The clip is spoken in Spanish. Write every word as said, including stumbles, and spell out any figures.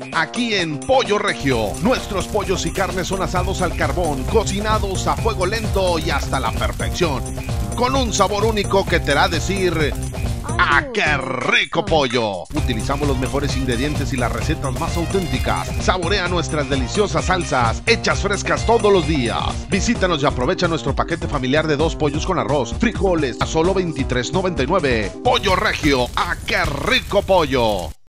aquí en Pollo Regio. Nuestros pollos y carnes son asados al carbón, cocinados a fuego lento y hasta la perfección, con un sabor único que te hará decir: ¡ah, qué rico pollo! Utilizamos los mejores ingredientes y las recetas más auténticas. Saborea nuestras deliciosas salsas, hechas frescas todos los días. Visítanos y aprovecha nuestro paquete familiar de dos pollos con arroz, frijoles a solo veintitrés noventa y nueve. Pollo Regio, ¡ah, qué rico pollo!